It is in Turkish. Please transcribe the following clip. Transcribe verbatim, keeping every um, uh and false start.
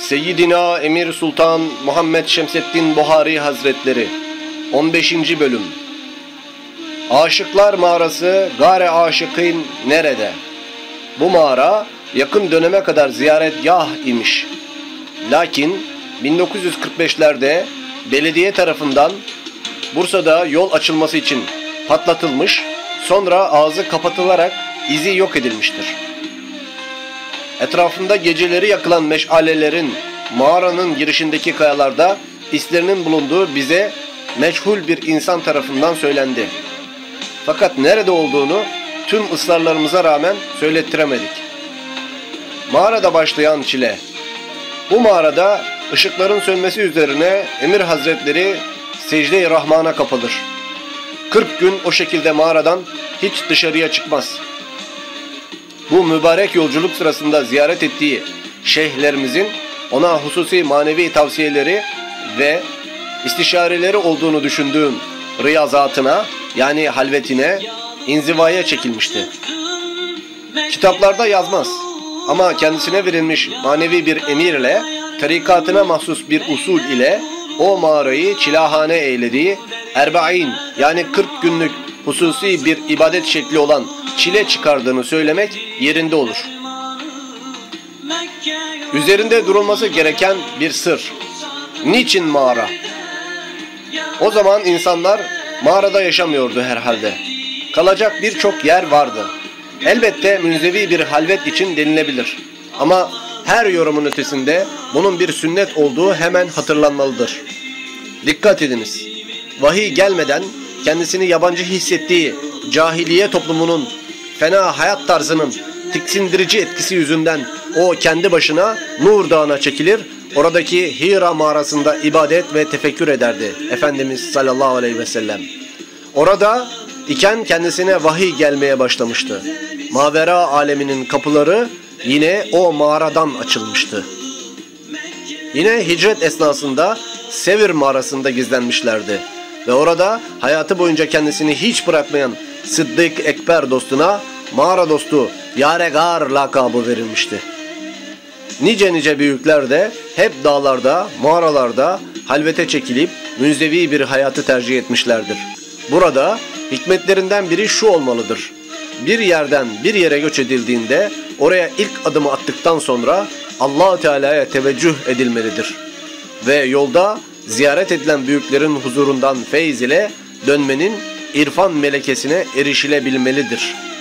Seyyidina Emir Sultan Muhammed Şemseddin Buhari Hazretleri on beşinci Bölüm. Aşıklar Mağarası Gâr-ı Aşıkîn nerede? Bu mağara yakın döneme kadar ziyaretgah imiş. Lakin bin dokuz yüz kırk beşlerde belediye tarafından Bursa'da yol açılması için patlatılmış, sonra ağzı kapatılarak izi yok edilmiştir. Etrafında geceleri yakılan meşalelerin mağaranın girişindeki kayalarda izlerinin bulunduğu bize meçhul bir insan tarafından söylendi. Fakat nerede olduğunu tüm ısrarlarımıza rağmen söylettiremedik. Mağarada başlayan çile. Bu mağarada ışıkların sönmesi üzerine Emir Hazretleri secde-i Rahman'a kapılır. kırk gün o şekilde mağaradan hiç dışarıya çıkmaz. Bu mübarek yolculuk sırasında ziyaret ettiği şeyhlerimizin ona hususi manevi tavsiyeleri ve istişareleri olduğunu düşündüğüm riyazatına, yani halvetine, inzivaya çekilmişti. Kitaplarda yazmaz ama kendisine verilmiş manevi bir emirle, tarikatına mahsus bir usul ile o mağarayı çilahane eylediği Erbain, yani kırk günlük hususi bir ibadet şekli olan çile çıkardığını söylemek yerinde olur. Üzerinde durulması gereken bir sır. Niçin mağara? O zaman insanlar mağarada yaşamıyordu herhalde. Kalacak birçok yer vardı. Elbette münzevi bir halvet için denilebilir. Ama her yorumun ötesinde bunun bir sünnet olduğu hemen hatırlanmalıdır. Dikkat ediniz. Vahiy gelmeden kendisini yabancı hissettiği cahiliye toplumunun fena hayat tarzının tiksindirici etkisi yüzünden o kendi başına Nur Dağı'na çekilir, oradaki Hira mağarasında ibadet ve tefekkür ederdi Efendimiz sallallahu aleyhi ve sellem. Orada iken kendisine vahiy gelmeye başlamıştı. Mavera aleminin kapıları yine o mağaradan açılmıştı. Yine hicret esnasında Sevir mağarasında gizlenmişlerdi ve orada hayatı boyunca kendisini hiç bırakmayan Sıddık Ekber dostuna mağara dostu Yâre Gâr lakabı verilmişti. Nice nice büyükler de hep dağlarda, mağaralarda halvete çekilip münzevi bir hayatı tercih etmişlerdir. Burada hikmetlerinden biri şu olmalıdır. Bir yerden bir yere göç edildiğinde oraya ilk adımı attıktan sonra Allah-u Teala'ya teveccüh edilmelidir. Ve yolda ziyaret edilen büyüklerin huzurundan feyz ile dönmenin irfan melekesine erişilebilmelidir.